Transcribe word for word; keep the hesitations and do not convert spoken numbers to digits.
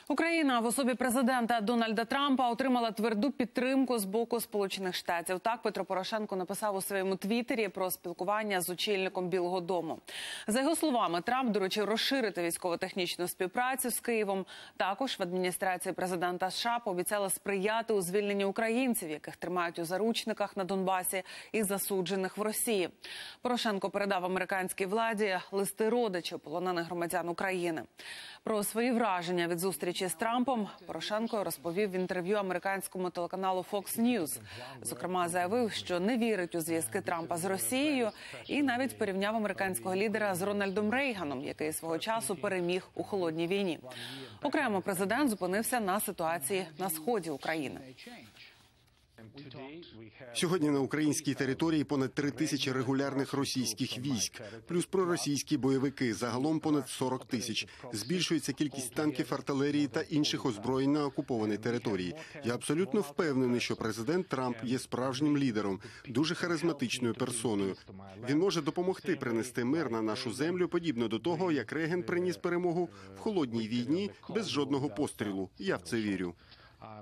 Україна в особі президента Дональда Трампа отримала тверду підтримку з боку Сполучених Штатів. Так Петро Порошенко написав у своєму твіттері про спілкування з очільником Білого дому. За його словами, Трамп доручив розширити військово-технічну співпрацю з Києвом. Також в адміністрації президента США пообіцяли сприяти у звільненні українців, яких тримають у заручниках на Донбасі і засуджених в Росії. Порошенко передав американській владі листи родичів полонених громадян України. Про свої враження від зустрічі з Трампом Порошенко розповів в інтерв'ю американському телеканалу Fox News. Зокрема, заявив, що не вірить у зв'язки Трампа з Росією і навіть порівняв американського лідера з Рональдом Рейганом, який свого часу переміг у холодній війні. Окремо президент зупинився на ситуації на сході України. Сьогодні на українській території понад три тисячі регулярних російських військ, плюс проросійські бойовики, загалом понад сорок тисяч. Збільшується кількість танків, артилерії та інших озброєнь на окупованій території. Я абсолютно впевнений, що президент Трамп є справжнім лідером, дуже харизматичною персоною. Він може допомогти принести мир на нашу землю, подібно до того, як Рейган приніс перемогу в холодній війні без жодного пострілу. Я в це вірю.